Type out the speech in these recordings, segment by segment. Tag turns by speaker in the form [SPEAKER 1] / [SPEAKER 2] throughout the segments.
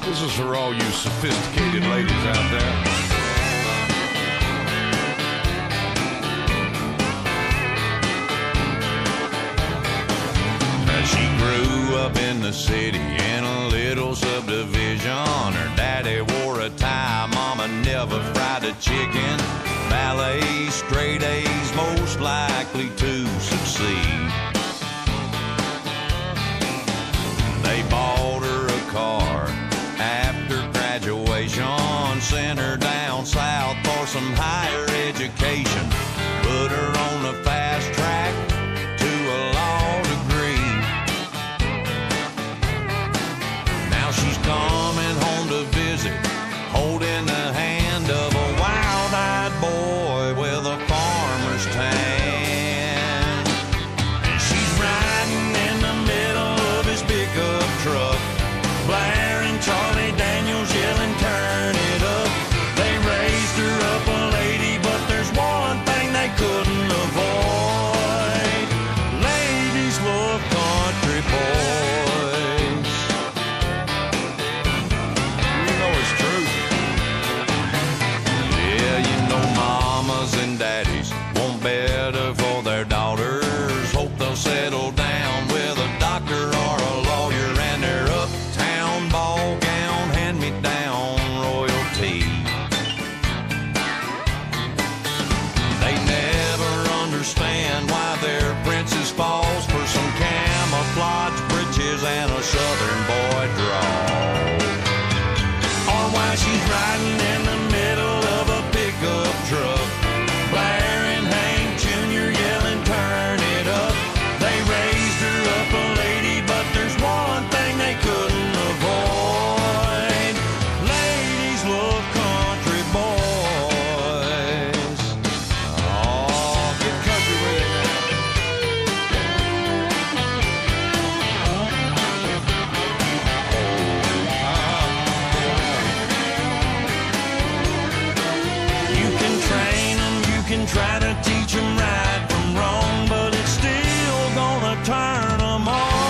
[SPEAKER 1] This is for all you sophisticated ladies out there. She grew up in the city in a little subdivision. Her daddy wore a tie, mama never fried a chicken. Ballet, straight A's, most likely to succeed. They bought her a car after graduation, sent her down south for some higher education, put her on the fast track to a law degree. Now she's coming home to visit, holding the hand of a wild-eyed boy with a farmer's tan. And she's riding in the middle of his pickup truck, blaring Charlie Daniels, yelling, turn it up. They raised her up a lady, but there's one thing they couldn't avoid. Ladies love country boys. You know it's true. Yeah, you know mamas and daddies want better for their daughters. Hope they'll settle down with a doctor or a lawyer, and their uptown ball gown hand-me-down royalty. They never understand why their princess falls for some camouflage breeches and a southern boy drawl, or why she's riding in the middle of a pickup truck, blaring Hank Jr., yelling, turn it up. They raised her up a lady, but there's one thing they couldn't avoid. Ladies love country boys. Oh, get country with it now. You can train them, you can try to teach them right from wrong, but it's still gonna turn them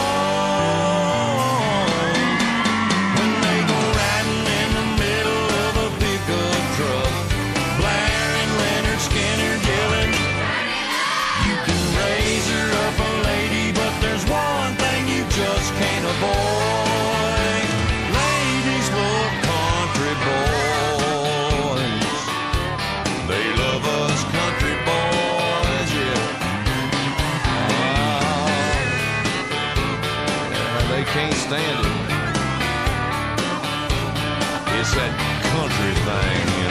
[SPEAKER 1] on when they go riding in the middle of a pickup truck, blaring Leonard Skinner, yelling. You can raise her up a lady, but there's one thing you just can't avoid. Ladies love country boys. They love us country boys, yeah. Yeah, they can't stand it. It's that country thing, you